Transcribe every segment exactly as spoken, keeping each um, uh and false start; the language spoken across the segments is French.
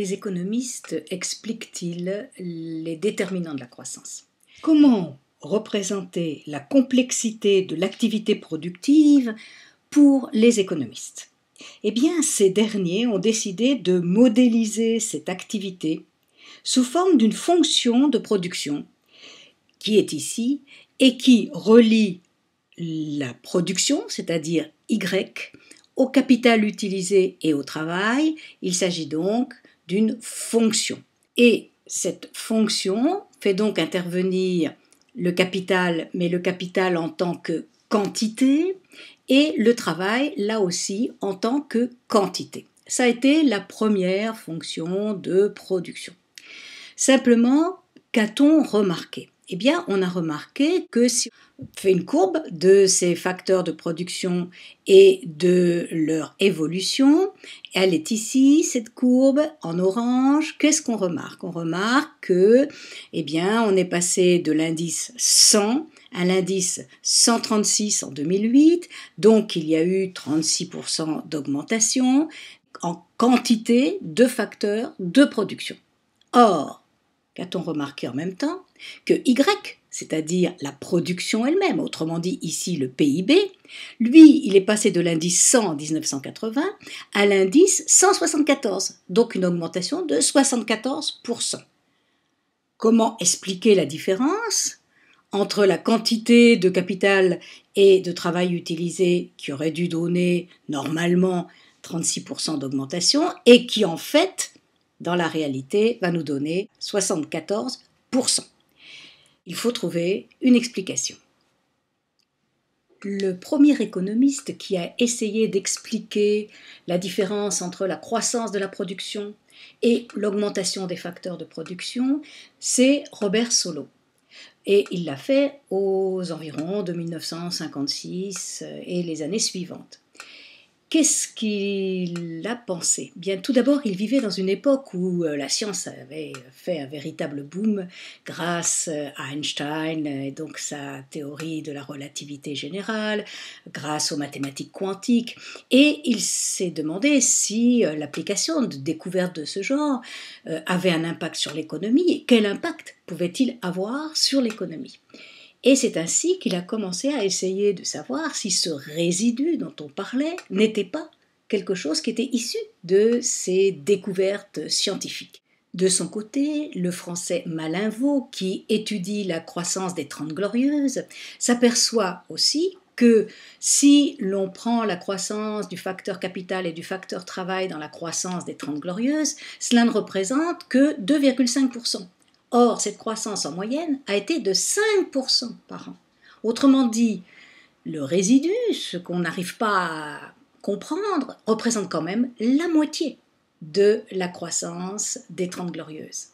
les économistes expliquent-ils les déterminants de la croissance? Comment représenter la complexité de l'activité productive pour les économistes? Eh bien, ces derniers ont décidé de modéliser cette activité sous forme d'une fonction de production qui est ici et qui relie la production, c'est-à-dire Y, au capital utilisé et au travail. Il s'agit donc d'une fonction. Et cette fonction fait donc intervenir le capital, mais le capital en tant que quantité, et le travail, là aussi, en tant que quantité. Ça a été la première fonction de production. Simplement, qu'a-t-on remarqué? Eh bien, on a remarqué que si on fait une courbe de ces facteurs de production et de leur évolution, elle est ici, cette courbe, en orange. Qu'est-ce qu'on remarque? On remarque que, eh bien, on est passé de l'indice cent à l'indice cent trente-six en deux mille huit, donc il y a eu trente-six pour cent d'augmentation en quantité de facteurs de production. Or, qu'a-t-on remarqué en même temps? Que Y, c'est-à-dire la production elle-même, autrement dit ici le P I B, lui, il est passé de l'indice cent en dix-neuf cent quatre-vingts à l'indice cent soixante-quatorze, donc une augmentation de soixante-quatorze pour cent. Comment expliquer la différence entre la quantité de capital et de travail utilisé qui aurait dû donner normalement trente-six pour cent d'augmentation et qui en fait, dans la réalité, va nous donner soixante-quatorze pour cent. Il faut trouver une explication. Le premier économiste qui a essayé d'expliquer la différence entre la croissance de la production et l'augmentation des facteurs de production, c'est Robert Solow. Et il l'a fait aux environs de mille neuf cent cinquante-six et les années suivantes. Qu'est-ce qu'il a pensé? Bien, tout d'abord, il vivait dans une époque où la science avait fait un véritable boom grâce à Einstein et donc sa théorie de la relativité générale, grâce aux mathématiques quantiques, et il s'est demandé si l'application de découvertes de ce genre avait un impact sur l'économie et quel impact pouvait-il avoir sur l'économie. Et c'est ainsi qu'il a commencé à essayer de savoir si ce résidu dont on parlait n'était pas quelque chose qui était issu de ces découvertes scientifiques. De son côté, le français Malinvaud, qui étudie la croissance des Trente Glorieuses, s'aperçoit aussi que si l'on prend la croissance du facteur capital et du facteur travail dans la croissance des Trente Glorieuses, cela ne représente que deux virgule cinq pour cent. Or, cette croissance en moyenne a été de cinq pour cent par an. Autrement dit, le résidu, ce qu'on n'arrive pas à comprendre, représente quand même la moitié de la croissance des Trente Glorieuses.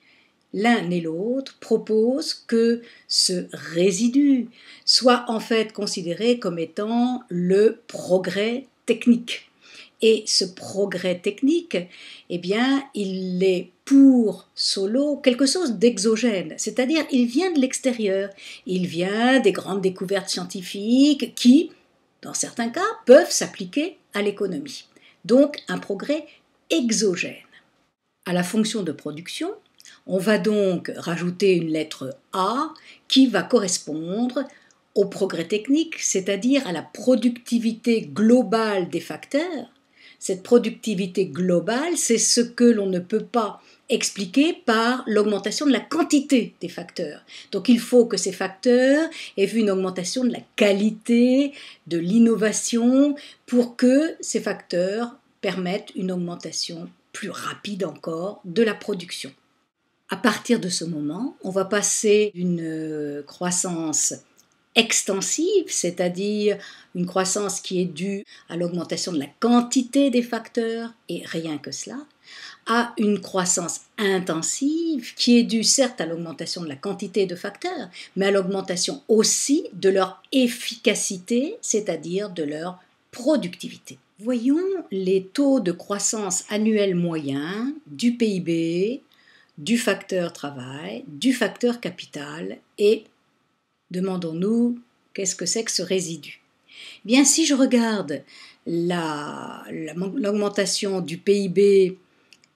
L'un et l'autre proposent que ce résidu soit en fait considéré comme étant le progrès technique. Et ce progrès technique, eh bien, il est pour Solow quelque chose d'exogène, c'est-à-dire il vient de l'extérieur, il vient des grandes découvertes scientifiques qui, dans certains cas, peuvent s'appliquer à l'économie. Donc un progrès exogène. À la fonction de production, on va donc rajouter une lettre A qui va correspondre au progrès technique, c'est-à-dire à la productivité globale des facteurs. Cette productivité globale, c'est ce que l'on ne peut pas expliquer par l'augmentation de la quantité des facteurs. Donc il faut que ces facteurs aient vu une augmentation de la qualité, de l'innovation, pour que ces facteurs permettent une augmentation plus rapide encore de la production. À partir de ce moment, on va passer d'une croissance extensive, c'est-à-dire une croissance qui est due à l'augmentation de la quantité des facteurs, et rien que cela, à une croissance intensive qui est due certes à l'augmentation de la quantité de facteurs, mais à l'augmentation aussi de leur efficacité, c'est-à-dire de leur productivité. Voyons les taux de croissance annuel moyen du P I B, du facteur travail, du facteur capital et demandons-nous, qu'est-ce que c'est que ce résidu? Bien, si je regarde la, la, l'augmentation du P I B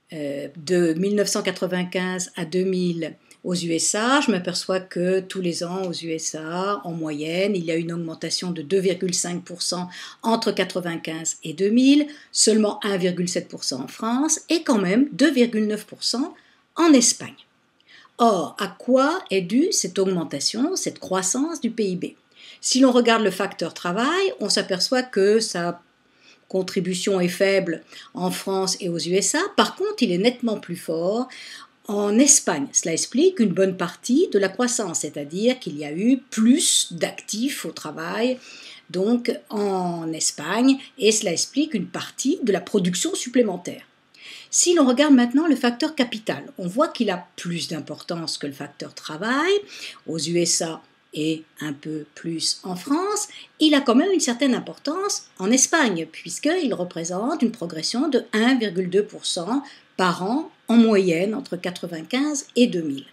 euh, de mille neuf cent quatre-vingt-quinze à deux mille aux U S A, je m'aperçois que tous les ans aux U S A, en moyenne, il y a une augmentation de deux virgule cinq pour cent entre quatre-vingt-quinze et deux mille, seulement un virgule sept pour cent en France et quand même deux virgule neuf pour cent en Espagne. Or, à quoi est due cette augmentation, cette croissance du P I B? Si l'on regarde le facteur travail, on s'aperçoit que sa contribution est faible en France et aux U S A. Par contre, il est nettement plus fort en Espagne. Cela explique une bonne partie de la croissance, c'est-à-dire qu'il y a eu plus d'actifs au travail donc en Espagne, et cela explique une partie de la production supplémentaire. Si l'on regarde maintenant le facteur capital, on voit qu'il a plus d'importance que le facteur travail. Aux U S A et un peu plus en France, il a quand même une certaine importance en Espagne, puisqu'il représente une progression de un virgule deux pour cent par an en moyenne entre quatre-vingt-quinze et deux mille.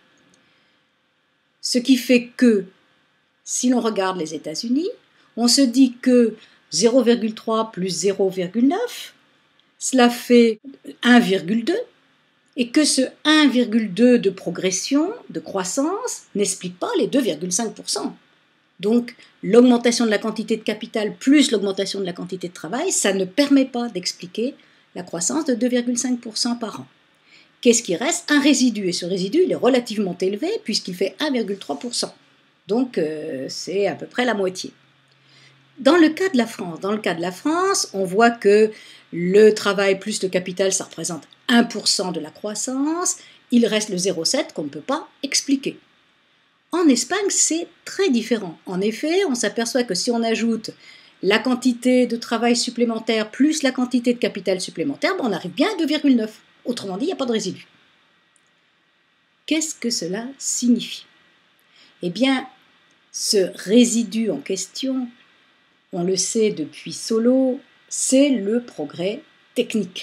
Ce qui fait que, si l'on regarde les États-Unis, on se dit que zéro virgule trois plus zéro virgule neuf, cela fait un virgule deux, et que ce un virgule deux de progression, de croissance, n'explique pas les deux virgule cinq pour cent. Donc, l'augmentation de la quantité de capital plus l'augmentation de la quantité de travail, ça ne permet pas d'expliquer la croissance de deux virgule cinq pour cent par an. Qu'est-ce qui reste? Un résidu, et ce résidu, il est relativement élevé puisqu'il fait un virgule trois pour cent. Donc, euh, c'est à peu près la moitié. Dans le cas de la France, dans le cas de la France, on voit que le travail plus le capital, ça représente un pour cent de la croissance, il reste le zéro virgule sept qu'on ne peut pas expliquer. En Espagne, c'est très différent. En effet, on s'aperçoit que si on ajoute la quantité de travail supplémentaire plus la quantité de capital supplémentaire, ben on arrive bien à deux virgule neuf. Autrement dit, il n'y a pas de résidu. Qu'est-ce que cela signifie? Eh bien, ce résidu en question, on le sait depuis Solow, c'est le progrès technique.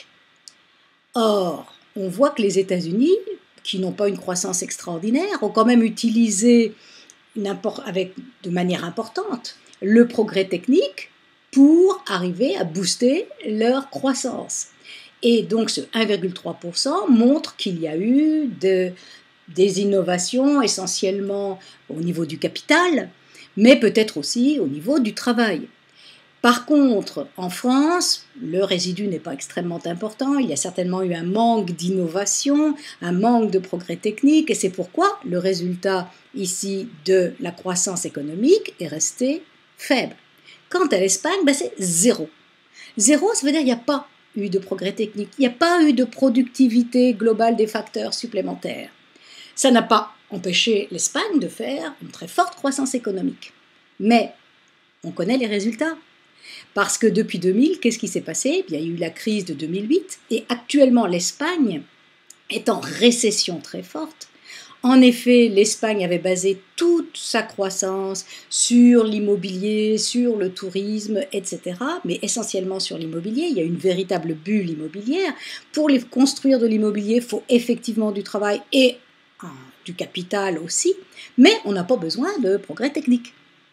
Or, on voit que les États-Unis, qui n'ont pas une croissance extraordinaire, ont quand même utilisé une avec, de manière importante le progrès technique pour arriver à booster leur croissance. Et donc ce un virgule trois pour cent montre qu'il y a eu de, des innovations essentiellement au niveau du capital, mais peut-être aussi au niveau du travail. Par contre, en France, le résidu n'est pas extrêmement important, il y a certainement eu un manque d'innovation, un manque de progrès technique, et c'est pourquoi le résultat ici de la croissance économique est resté faible. Quant à l'Espagne, ben c'est zéro. Zéro, ça veut dire qu'il n'y a pas eu de progrès technique, il n'y a pas eu de productivité globale des facteurs supplémentaires. Ça n'a pas empêché l'Espagne de faire une très forte croissance économique. Mais on connaît les résultats. Parce que depuis deux mille, qu'est-ce qui s'est passé? Il y a eu la crise de deux mille huit et actuellement l'Espagne est en récession très forte. En effet, l'Espagne avait basé toute sa croissance sur l'immobilier, sur le tourisme, et cetera, mais essentiellement sur l'immobilier. Il y a une véritable bulle immobilière. Pour les construire de l'immobilier, il faut effectivement du travail et ah, du capital aussi, mais on n'a pas besoin de progrès technique.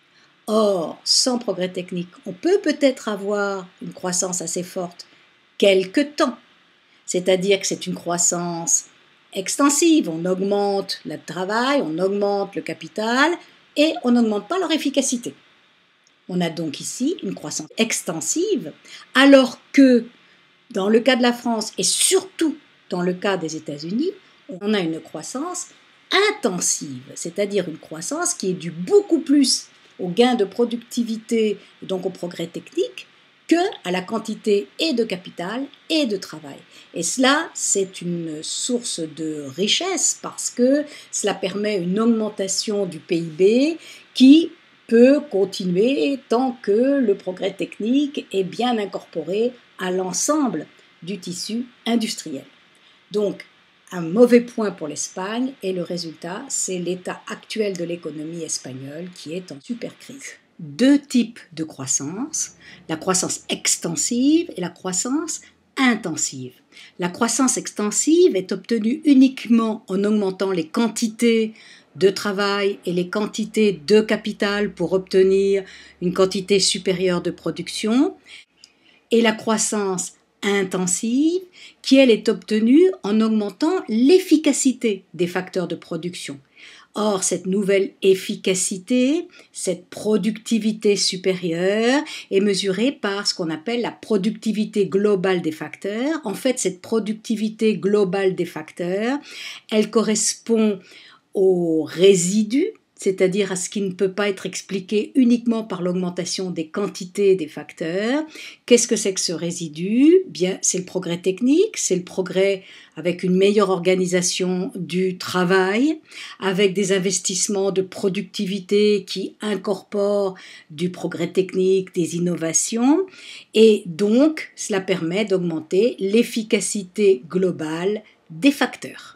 Or, sans progrès technique, on peut peut-être avoir une croissance assez forte quelque temps. C'est-à-dire que c'est une croissance extensive. On augmente le travail, on augmente le capital et on n'augmente pas leur efficacité. On a donc ici une croissance extensive, alors que dans le cas de la France et surtout dans le cas des États-Unis, on a une croissance intensive, c'est-à-dire une croissance qui est due beaucoup plus au gain de productivité, donc au progrès technique, que à la quantité et de capital et de travail. Et cela, c'est une source de richesse parce que cela permet une augmentation du P I B qui peut continuer tant que le progrès technique est bien incorporé à l'ensemble du tissu industriel. Donc, un mauvais point pour l'Espagne et le résultat, c'est l'état actuel de l'économie espagnole qui est en super crise. Deux types de croissance, la croissance extensive et la croissance intensive. La croissance extensive est obtenue uniquement en augmentant les quantités de travail et les quantités de capital pour obtenir une quantité supérieure de production. Et la croissance intensive qui, elle, est obtenue en augmentant l'efficacité des facteurs de production. Or, cette nouvelle efficacité, cette productivité supérieure est mesurée par ce qu'on appelle la productivité globale des facteurs. En fait, cette productivité globale des facteurs, elle correspond aux résidus, c'est-à-dire à ce qui ne peut pas être expliqué uniquement par l'augmentation des quantités des facteurs. Qu'est-ce que c'est que ce résidu ? Bien, c'est le progrès technique, c'est le progrès avec une meilleure organisation du travail, avec des investissements de productivité qui incorporent du progrès technique, des innovations, et donc cela permet d'augmenter l'efficacité globale des facteurs.